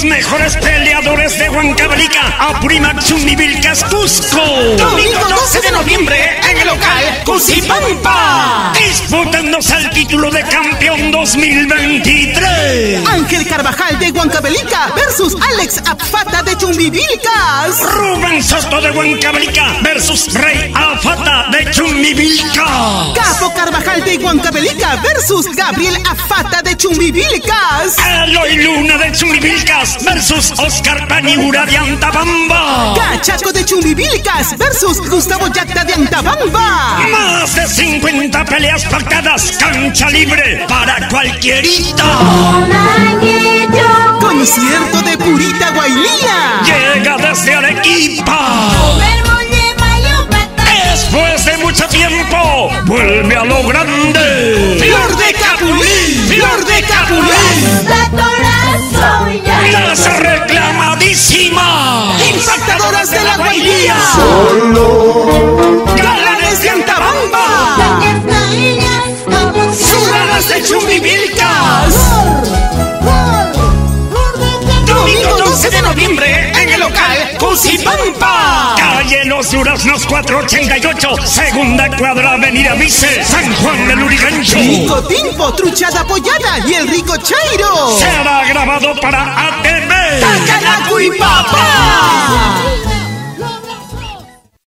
mejores peleadores de Huancavelica, Apurímac, Chumbivilcas, Cusco. Domingo 12 de noviembre en el local Cusipampa. Disputándose el título de campeón 2023. Ángel Carvajal de Huancavelica versus Alex Afata de Chumbivilcas. Rubén Soto de Huancavelica versus Rey Afata de Chumbivilcas. Capo Carvajal de Huancavelica versus Gabriel Afata de Chumbivilcas. Eloy Luna de Chumbivilcas versus Oscar Paniura de Antabamba. Cachaco de Chumbivilcas versus Gustavo Yacta de Antabamba. Más de 50 peleas pactadas, cancha libre para cualquierita. Concierto de Purita Guailía. Llega desde Arequipa. Después de mucho tiempo, vuelve a lo grande. Flor de Capulín, Flor de Capulín. Las reclamadísimas Impactadoras de la Guailía. Galanes de Antabamba. Sudanas de Chumbivilcas. Domingo 12 de noviembre en el local Cusipampa. Calle Los Duraznos 488, segunda cuadra, avenida Vice, San Juan del Lurigancho. Rico Timpo, truchada apoyada y el rico Chairo. Será grabado para ATV. Tacanacu y Papá.